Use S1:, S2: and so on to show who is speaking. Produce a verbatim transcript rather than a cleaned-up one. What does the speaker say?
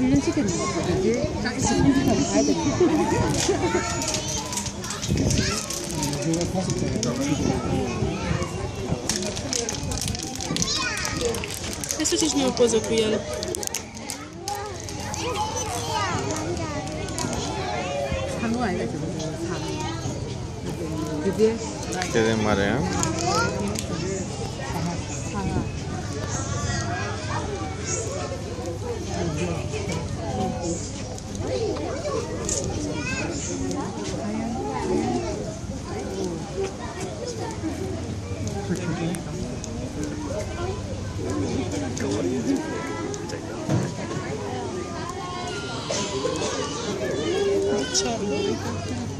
S1: 훈련시켰는 것 같아, 그지? 딱 이십 분부터 가야 되니까.
S2: 제가 다섯
S3: Adesso ci mi poso qui al...
S1: 상어 아니야, 저거. 상어. 그지?
S4: ¿Qué de marea?
S1: 상어.
S3: Ciao.